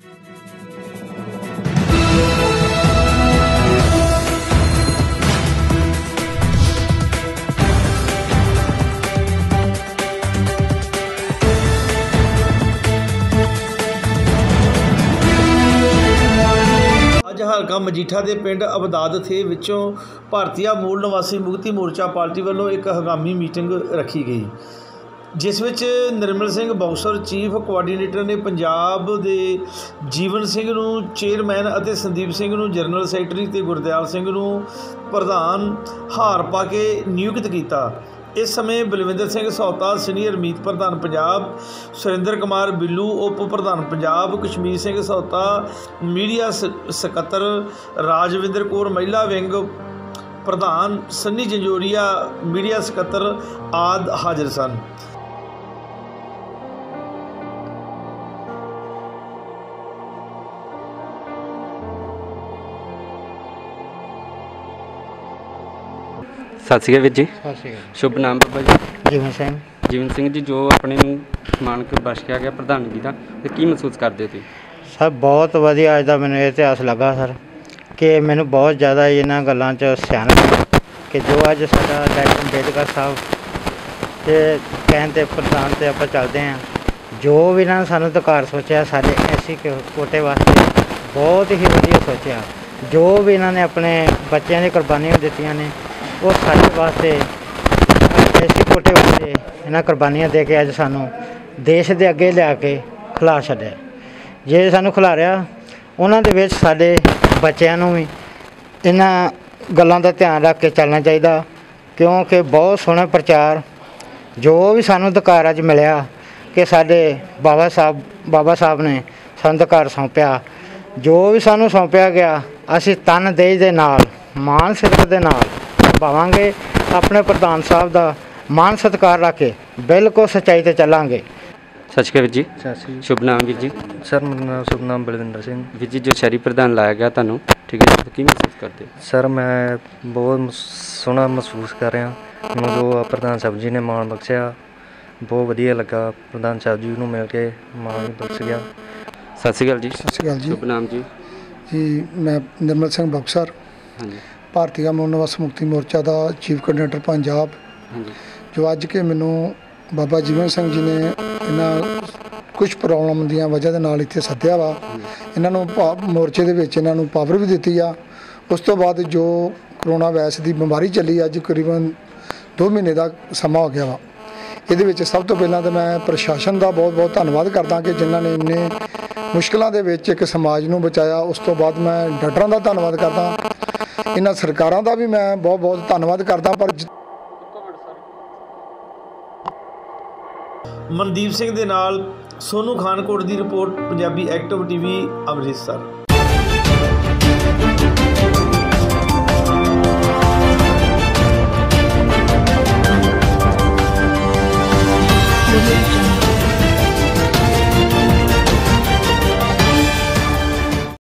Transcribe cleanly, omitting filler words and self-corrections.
हलका मजीठा के पिंड अबदाद थे विचों भारतीय मूल निवासी मुक्ति मोर्चा पार्टी वालों एक हंगामी मीटिंग रखी गई, जिस विच Nirmal Singh boxer chief coordinator ने पंजाब दे जीवन सिंह नूं चेयरमैन अते संदीप सिंह नूं जनरल सैकटरी ते गुरदयाल सिंह नूं प्रधान हार पा के नियुक्त किया। इस समय बलविंदर सिंह सौता सीनियर मीत प्रधान पंजाब, सुरेंद्र कुमार बिल्लू उप प्रधान पंजाब, कश्मीर सिंह सौता मीडिया सकत्तर, राजविंदर कौर महिला विंग प्रधान, सन्नी जंजोरिया मीडिया सकत्तर आदि हाजिर सन। सत श्री अकाल वीर जी। शुभ नाम बाबा जी? जीवन सिंह जी। जो अपने मान के बख्श किया गया प्रधानगी का, तो की महसूस करते हो? सर बहुत वधिया अज का मैंने इतिहास लगा सर, कि मैंने बहुत ज़्यादा इन्होंने गलों च सियाणप कि जो अज साडा डॉक्टर अंबेडकर साहब के कहण ते प्रधान ते आपां चलते हैं, जो भी इन्होंने सानूं अधिकार सोचा साडे एससी कोटे वास्ते बहुत ही वधिया सोचा। जो भी इन्होंने अपने बच्चों की कुर्बानियां दित्तियां ने वो साडे वास्ते एससी कोटे वास्ते इन्हां कुर्बानियां दे के अज सानूं देश दे अगे लिया के खिला छड्डिया। जे सानूं खिलारिया उन्हां दे विच साडे बच्चों नूं भी इन्हां गल्लां दा ध्यान रख के चलना चाहिए, क्योंकि बहुत सोहना प्रचार जो भी सानूं अधिकार अज मिलिया कि साडे बाबा साहब ने सानूं अधिकार सौंपिया, जो भी सानूं सौंपिया गया असीं तनदेही दे नाल मान सिदक दे नाल निभावांगे। अपने प्रधान साहब का मान सत्कार रख के बिल्कुल सच्चाई ते चलांगे। सत श्री अकाल वीर जी। शुभ नाम वीर जी? सर मेरा शुभ नाम बलविंदर सिंह। वीर जी, जो शहरी प्रधान लाया गया तुहानूं, ठीक है, तो की महसूस करते? सर मैं बहुत सोहना महसूस कर रहा, मैं जो प्रधान साहब जी ने मान बख्शिया बहुत वधिया लगा। प्रधान साहब जी नूं मिल के मान बख्श गया। सत श्री अकाल जी। सत श्री अकाल जी। शुभ नाम जी? जी मैं निर्मल सिंह बॉक्सर, हाँ जी, भारतीय मूल निवासी मुक्ति मोर्चा का चीफ कोआर्डीनेटर पंजाब। हाँ जी। जो अज के मैनू बाबा जीवन सिंह जी ने इन्हां कुछ प्रॉब्लम दी वजह नाल इत्थे सद्दिया वा, इन्हां मोर्चे दे विच इन्हां नूं पावर भी दित्ती आ। उस तो बाद जो करोना वायरस की बीमारी चली अज करीबन 2 महीने का समा हो गया वा। इहदे विच सब तो पहलां तो मैं प्रशासन का बहुत बहुत धन्नवाद करदा कि जिन्हां ने इन्ने मुश्किलों के विच एक समाज नूं बचाया। उस तो बाद मैं डॉक्टरां का धन्नवाद करदा, इन्हां सरकारां का भी मैं बहुत बहुत धन्नवाद करदा। पर मनदीप सिंह दे नाल सोनू खानकोट की report, Punjabi active TV, Amritsar.